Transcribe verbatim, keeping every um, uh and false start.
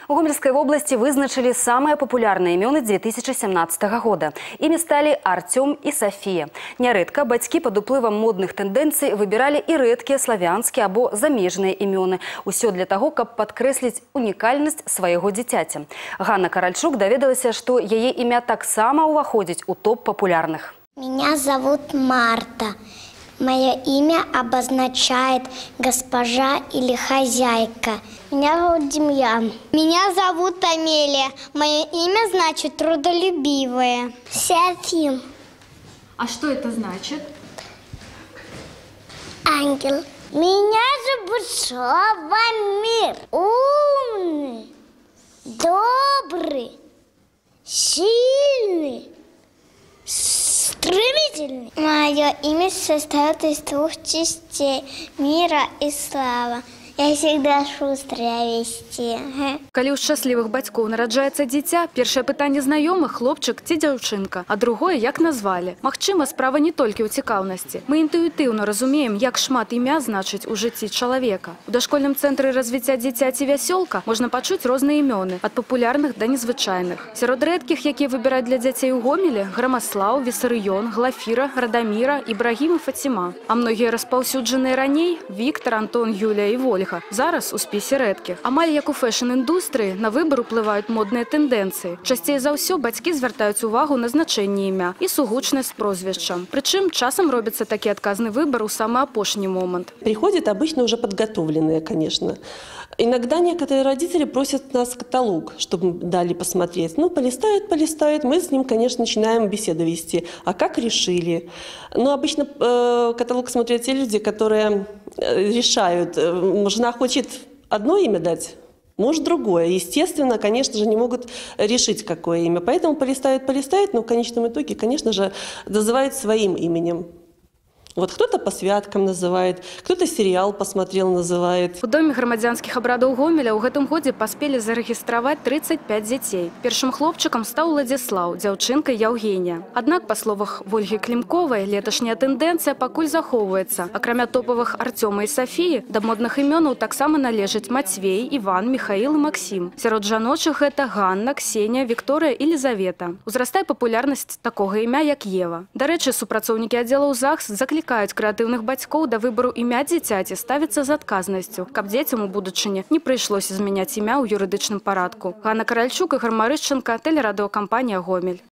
У Гомельской области вызначили самые популярные имёны две тысячи семнадцатого года. Ими стали Артем и София. Нярэдка бацькі под уплывом модных тенденций выбирали и рэдкие славянские або замежные имёны. Усё для того, каб подкрэсліць унікальнасць свайго дзіцяці. Ганна Каральчук даведалася, что яе имя таксама уваходзіць у топ популярных. Меня зовут Марта. Мое имя обозначает госпожа или хозяйка. Меня зовут Демьян. Меня зовут Амелия. Мое имя значит трудолюбивая. Серафим. А что это значит? Ангел. Меня зовут Славомир. Умный, добрый, сильный, стремительный. Мое имя состоит из двух частей – мира и слава. Я всегда шустрая вести. Калі ў шчаслівых бацькоў нараджаецца дзіця, першае пытанне знаёмых – хлопчык ці дзяўчынка, а другое – як назвалі. Магчыма, справа не толькі ў цікаўнасці. Мы інтуітыўна разумеем, як шмат імя значыць у жыцці чалавека. У дашкольным цэнтры развіцця дзіцяці «Вясёлка» можна пачуць розныя імёны, ад папулярных да незвычайных. Сярод рэдкіх, якія выбіраюць для дзяцей у Гомелі – Грамаслаў, Вісарыён, Глафіра, Радаміра, Ібрагім і Фаціма. А многія распаўсюджаныя раней – Віктар, Антон, Юлія і Вольга. Зараз у спісе рэдкіх. Амаль як у фэшн-індустрыі на выбар уплываюць модныя тэндэнцыі. Часцей за ўсё бацькі звяртаюць увагу на значэнне імя і сугучнасць з прозвішчам. Прычым часам робіцца такі адказны выбар у самы апошні момент. Приходят обычно уже подготовленные, конечно. Иногда некоторые родители просят нас каталог, чтобы дали посмотреть. Ну, полистают, полистают. Мы с ним, конечно, начинаем беседу вести. А как решили? Ну, обычно э, каталог смотрят те люди, которые э, решают. Жена хочет одно имя дать, муж другое. Естественно, конечно же, не могут решить, какое имя. Поэтому полистают, полистают, но в конечном итоге, конечно же, называют своим именем. Вот кто-то по святкам называет, кто-то сериал посмотрел, называет. У доме грамадзянскіх абрадаў Гомеля ў гэтым годзе паспелі зарэгістраваць тридцать пять дзяцей. Першым хлопчыкам стаў Ладзіслаў, дзяўчынкай Яўгенія. Аднак, па словах Вольгі Клімковай, леташняя тэндэнцыя пакуль захоўваецца. Акрамя топавых Артёма і Сафіі, да модных імёнаў таксама належаць Мацвей, Іван, Міхаіл і Максім. Сярод жаночых гэта Ганна, Ксенія, Вікторыя і Лізавета. Узрастае папулярнасць такога імя, як Ева. Дарэчы, супрацоўнікі аддзелаў ЗАГС заклікаюць крэатыўных бацькоў да выбару імя дзіцяці ставіцца з адказнасцю, каб дзецям у будучыні не прыйшлося змяняць імя ў юрыдычным парадку. Ганна Каральчук, Ігор Марышченко, тэлерадыёкампанія «Гомель».